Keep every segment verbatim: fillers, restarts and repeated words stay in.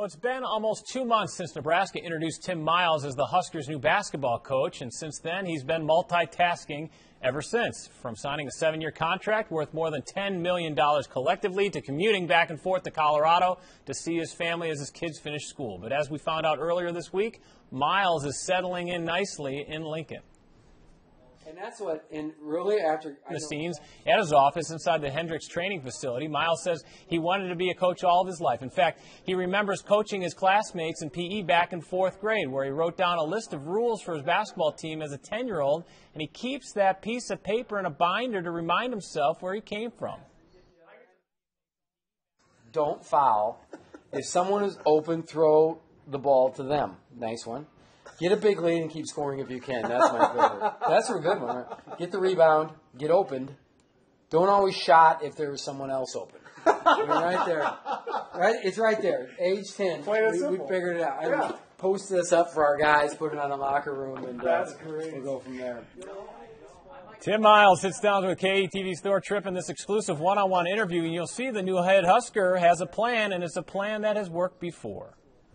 Well, it's been almost two months since Nebraska introduced Tim Miles as the Huskers' new basketball coach, and since then he's been multitasking ever since, from signing a seven-year contract worth more than ten million dollars collectively to commuting back and forth to Colorado to see his family as his kids finish school. But as we found out earlier this week, Miles is settling in nicely in Lincoln. And that's what, and really after... The scenes at his office inside the Hendricks training facility, Miles says he wanted to be a coach all of his life. In fact, he remembers coaching his classmates in P E back in fourth grade, where he wrote down a list of rules for his basketball team as a ten-year-old, and he keeps that piece of paper in a binder to remind himself where he came from. Don't foul. If someone is open, throw the ball to them. Nice one. Get a big lead and keep scoring if you can. That's my favorite. That's a good one. Right? Get the rebound. Get opened. Don't always shot if there's someone else open. I mean, right there. Right? It's right there. Age ten. We, we figured it out. I yeah. Post this up for our guys, put it on the locker room, and uh, That's great. We'll go from there. Tim Miles sits down with K E T V's Thor Tripp in this exclusive one-on-one interview, and you'll see the new head Husker has a plan, and it's a plan that has worked before.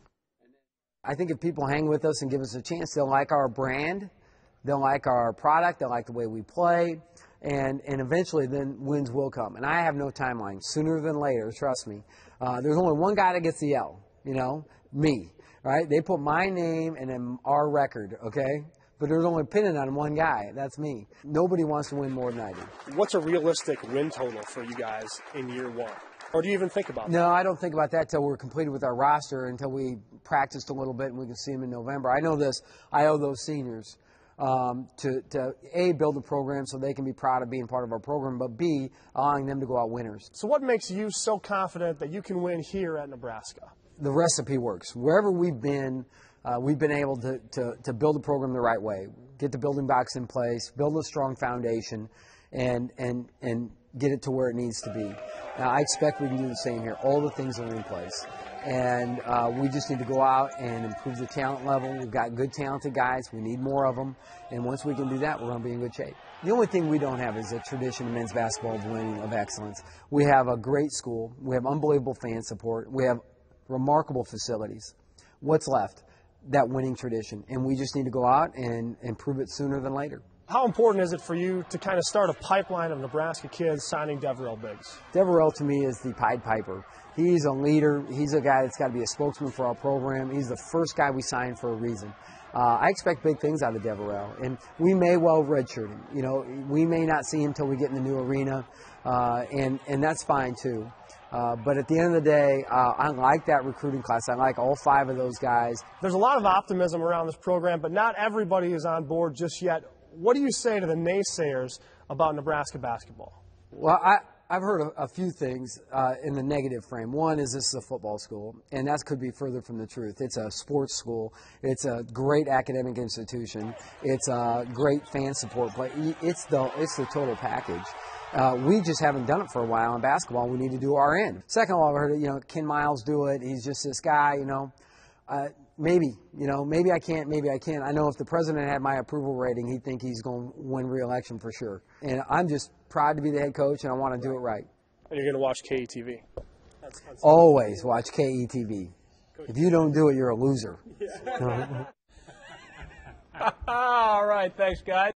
I think if people hang with us and give us a chance, they'll like our brand, they'll like our product, they'll like the way we play, and, and eventually then wins will come. And I have no timeline. Sooner than later, trust me. Uh, there's only one guy that gets the L, you know, me, right? They put my name and then our record, okay? But there's only pinning on one guy. That's me. Nobody wants to win more than I do. What's a realistic win total for you guys in year one? Or do you even think about that? No, I don't think about that until we're completed with our roster, until we practiced a little bit and we can see them in November. I know this. I owe those seniors um, to, to, A, build a program so they can be proud of being part of our program, but B, allowing them to go out winners. So what makes you so confident that you can win here at Nebraska? The recipe works. Wherever we've been, uh, we've been able to, to, to build a program the right way, get the building blocks in place, build a strong foundation, and, and, and get it to where it needs to be. Now, I expect we can do the same here. All the things are in place. And uh, we just need to go out and improve the talent level. We've got good, talented guys. We need more of them. And once we can do that, we're going to be in good shape. The only thing we don't have is a tradition of men's basketball of winning, of excellence. We have a great school. We have unbelievable fan support. We have remarkable facilities. What's left? That winning tradition. And we just need to go out and, and prove it sooner than later. How important is it for you to kind of start a pipeline of Nebraska kids signing Deverell Biggs? Deverell, to me, is the Pied Piper. He's a leader. He's a guy that's got to be a spokesman for our program. He's the first guy we signed for a reason. Uh, I expect big things out of Deverell, and we may well redshirt him. You know, we may not see him until we get in the new arena, uh, and, and that's fine, too. Uh, but at the end of the day, uh, I like that recruiting class. I like all five of those guys. There's a lot of optimism around this program, but not everybody is on board just yet. What do you say to the naysayers about Nebraska basketball? Well, I, I've heard a, a few things uh, in the negative frame. One is this is a football school, and that could be further from the truth. It's a sports school. It's a great academic institution. It's a great fan support play. It's the, it's the total package. Uh, we just haven't done it for a while in basketball. We need to do our end. Second of all, I've heard, you know, can Miles do it? He's just this guy, you know. Uh, maybe, you know, maybe I can't, maybe I can. I know if the president had my approval rating, he'd think he's going to win re-election for sure. And I'm just proud to be the head coach, and I want to do it right. And you're going to watch K E T V? That's, that's Always watch K E T V. If you don't do it, you're a loser. Yeah. All right, thanks, guys.